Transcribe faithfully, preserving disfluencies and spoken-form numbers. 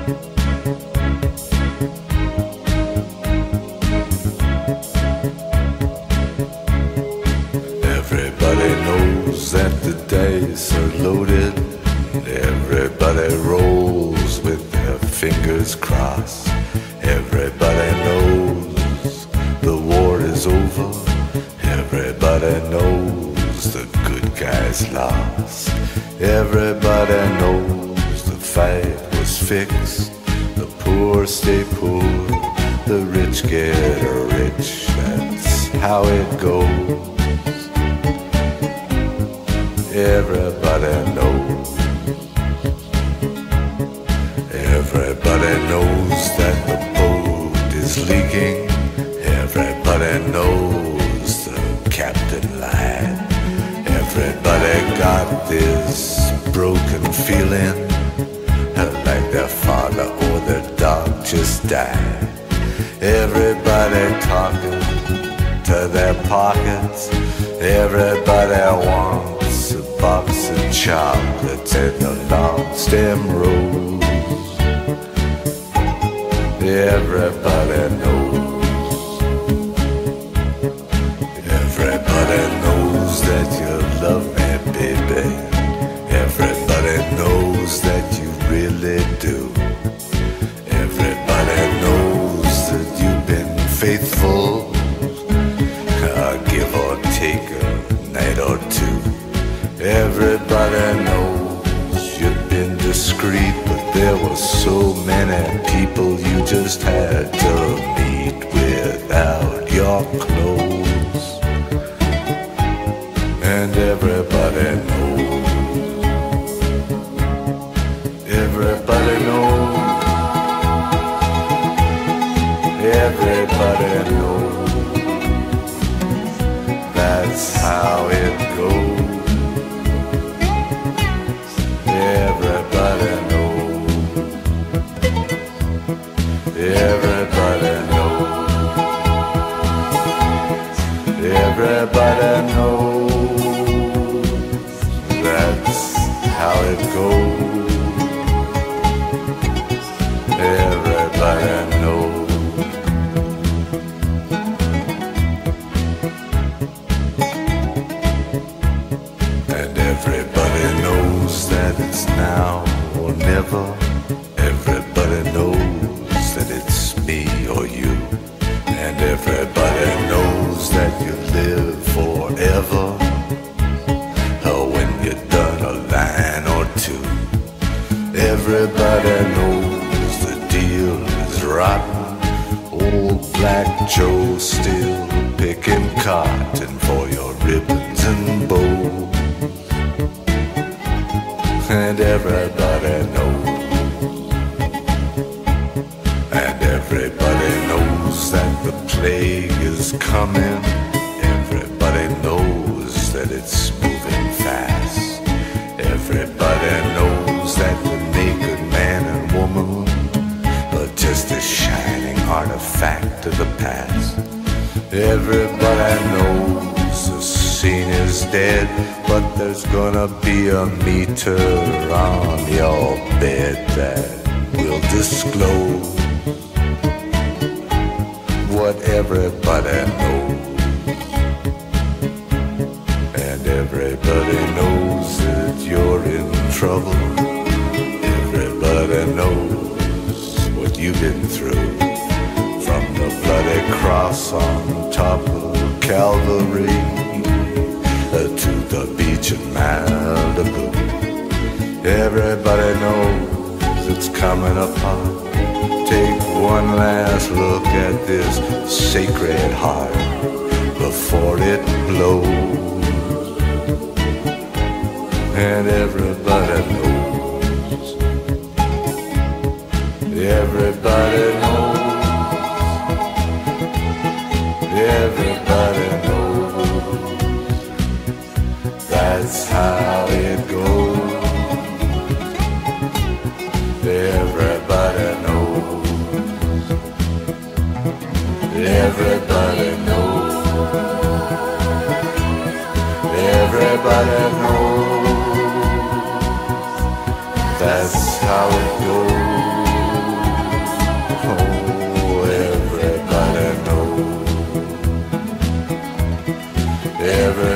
Everybody knows that the dice are loaded. Everybody rolls with their fingers crossed. Everybody knows the war is over. Everybody knows the good guys lost. Everybody knows the fight was fixed. The poor stay poor, the rich get rich. That's how it goes. Everybody knows. Everybody knows that the boat is leaking. Everybody knows the captain lied. Everybody got this broken feeling, like their father or their dog just died. Everybody talking to their pockets. Everybody wants a box of chocolates and a long stem rose. Everybody knows. Everybody knows that you love me, baby. Everybody knows that you really do. Everybody knows that you've been faithful, uh, give or take a night or two. Everybody knows you've been discreet, but there were so many people you just had to meet without your clothes. And everybody knows. Everybody knows. Everybody knows. That's how it goes. Everybody knows. Everybody knows. Everybody knows. That's how it goes. Everybody knows. And everybody knows that it's now or never. Everybody knows that it's me or you. And everybody knows that you live forever, or when you're done a line or two. Everybody knows the deal is rotten. Old Black Joe still picking cotton for your ribbons and bows. And everybody knows. And everybody knows that the plague is coming. Everybody knows that it's moving fast. Everybody knows that the naked man and woman are just a shining artifact of the past. Everybody knows the scene is dead, but there's gonna be a meter on your bed that will disclose what everybody knows. And everybody knows that you're in trouble. Everybody knows what you've been through, from the bloody cross on top of Calvary to the beach in Malibu. Everybody knows it's coming apart. Take one last look at this sacred heart before it blows. And everybody knows. Everybody knows. Everybody knows. That's how it goes. Everybody knows. Everybody knows. Everybody knows. That's how it goes. Every